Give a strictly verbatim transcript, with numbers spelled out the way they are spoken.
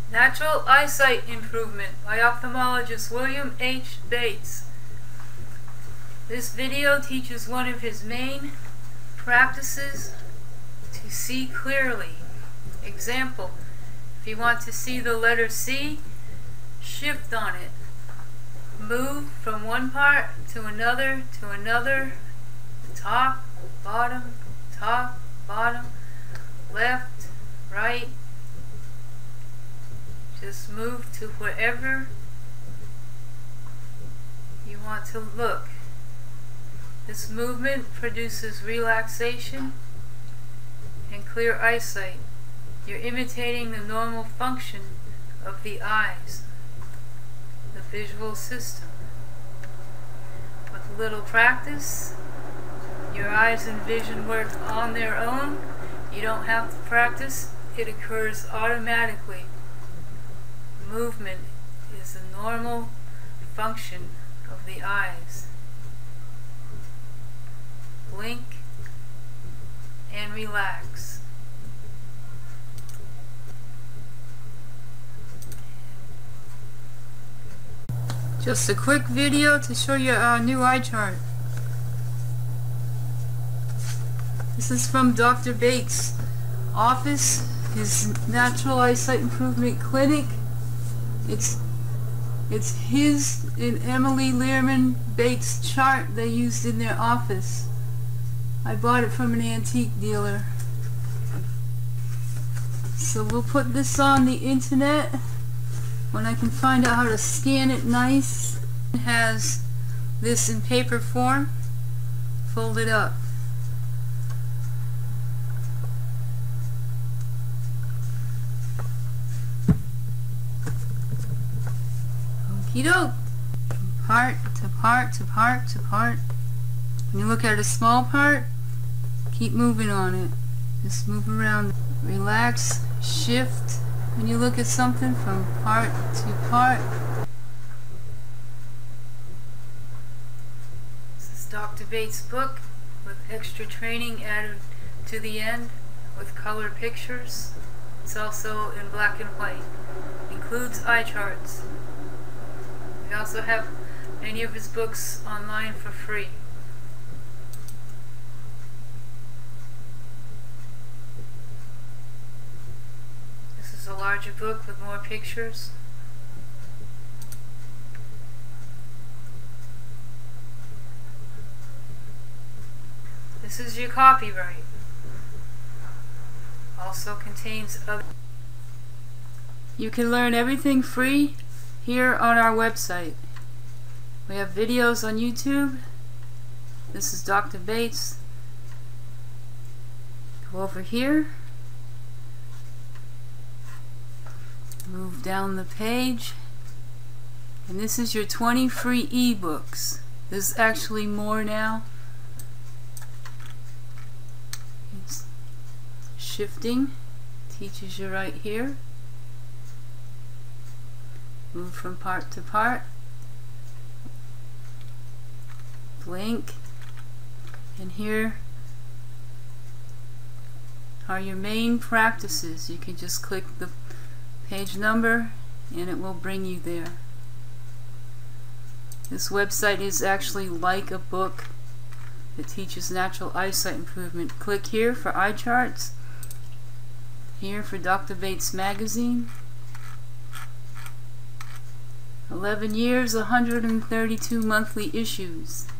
Natural Eyesight Improvement by Ophthalmologist William H. Bates. This video teaches one of his main practices to see clearly. Example, if you want to see the letter C, shift on it. Move from one part to another to another, top, bottom, top, bottom, left, right. Just move to wherever you want to look. This movement produces relaxation and clear eyesight. You're imitating the normal function of the eyes, the visual system. With a little practice, your eyes and vision work on their own. You don't have to practice. It occurs automatically. Movement is the normal function of the eyes. Blink and relax. Just a quick video to show you our new eye chart. This is from Doctor Bates' office, his Natural Eyesight Improvement Clinic. It's it's his and Emily Learman Bates chart they used in their office. I bought it from an antique dealer. So we'll put this on the internet when I can find out how to scan it nice. It has this in paper form, folded up. Okie doke. From part to part to part to part. When you look at a small part, keep moving on it. Just move around. Relax, shift. When you look at something from part to part. This is Doctor Bates' book with extra training added to the end with color pictures. It's also in black and white. Includes eye charts. We also have many of his books online for free. This is a larger book with more pictures. This is your copyright. Also contains other. You can learn everything free here on our website. We have videos on YouTube. This is Doctor Bates. Go over here. Move down the page. And this is your twenty free ebooks. There's actually more now. It's shifting teaches you right here. Move from part to part. Blink. And here are your main practices. You can just click the page number and it will bring you there. This website is actually like a book that teaches natural eyesight improvement. Click here for eye charts. Here for Doctor Bates magazine. eleven years, one hundred thirty-two monthly issues.